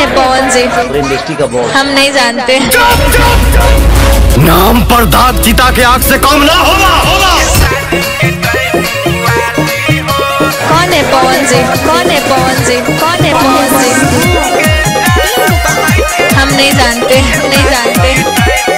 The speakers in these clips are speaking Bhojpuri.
है पवन जी? इंडस्ट्री का बॉस। हम नहीं जानते। नाम पर दाग चिता के आग से कम ना होगा। कौन है पवन जी? कौन है पवन जी? कौन है पवन जी? हम नहीं जानते, नहीं जानते।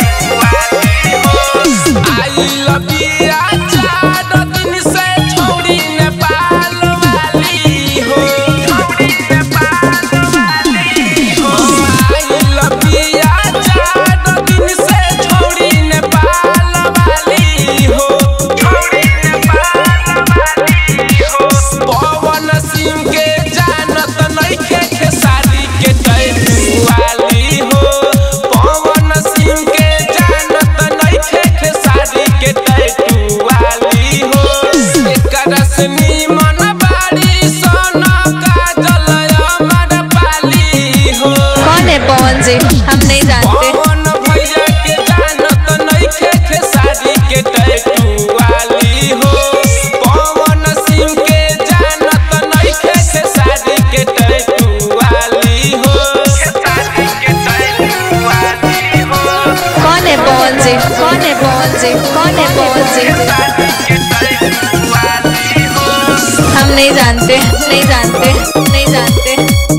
कौन है पवन जी? हम नहीं जानते। भैया के जानत नइखे खेसारी के टैटू वाली हो। पवन सिंह के जानत नइखे खेसारी के टैटू वाली हो। कौन है पवन जी? कौन है पवन जी? कौन है पवन जी? हम नहीं जानते, नहीं जानते, नहीं जानते।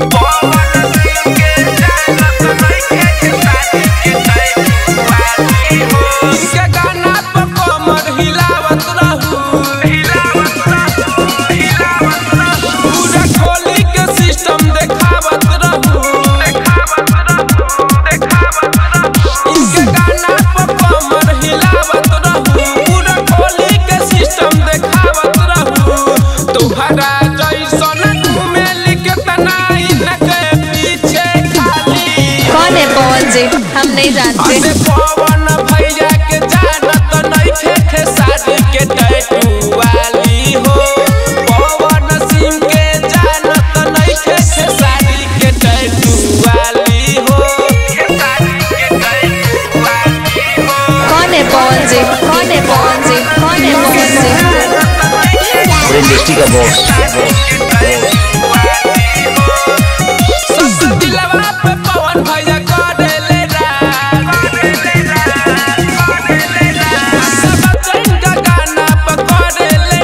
कौन है पवन जी? हम नहीं जानते। पवन भैया के जानत नइखे खेसारी के टैटू वाली हो। पवन सिंह के जानत नइखे खेसारी के टैटू वाली हो। कौन है पवन जी? कौन है पवन जी? कौन है पवन जी? इंडस्ट्री का बॉस। पवन भैया करेले गाना पकड़ेले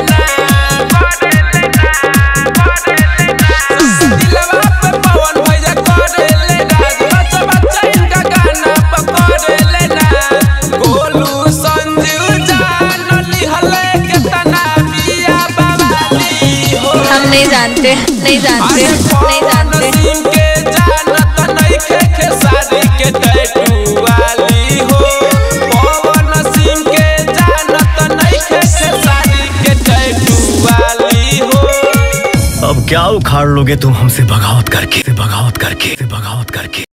पवन भैया करेले गाना पकड़ेले गोलू संजीव जान लिहले केतना बिया बाबाली हो। हम नहीं जानते, नहीं जानते, नहीं जानते। के टैटू वाली हो। पवन सिंह के जानत नइखे खेसारी के टैटू वाली हो। अब क्या उखाड़ लोगे तुम हमसे बगावत करके, बगावत करके, बगावत करके।